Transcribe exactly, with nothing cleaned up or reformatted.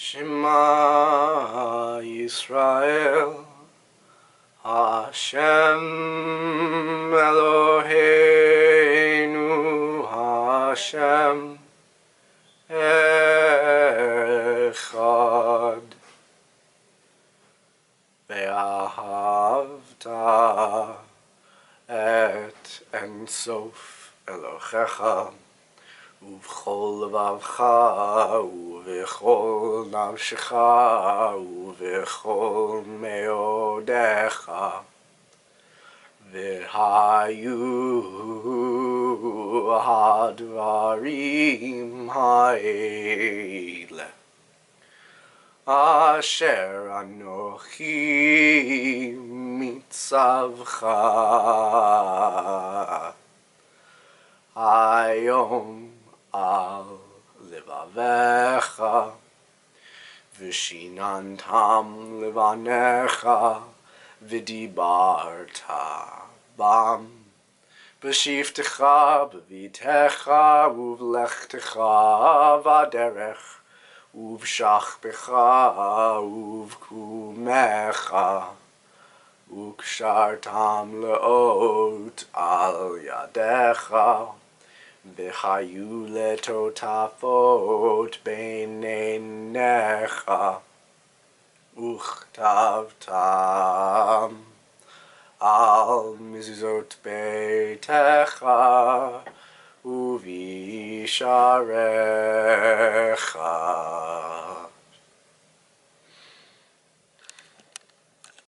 Shema Yisrael, Hashem Eloheinu, Hashem Echad. Vahafta et En Sof Elohecha ובכל לבבך ובכל נפשך ובכל מאודך והיו הדברים האלה אשר אנוכי מצווך היום על לבביך ושיננתם לבניך ודיברת בם בשבתך בביתך ובלכתך בדרך ובשכבך ובקומך וקשרתם לאות על ידיך והיו לטוטפות בין עיניך וכתבתם על מזוזות ביתך ובשעריך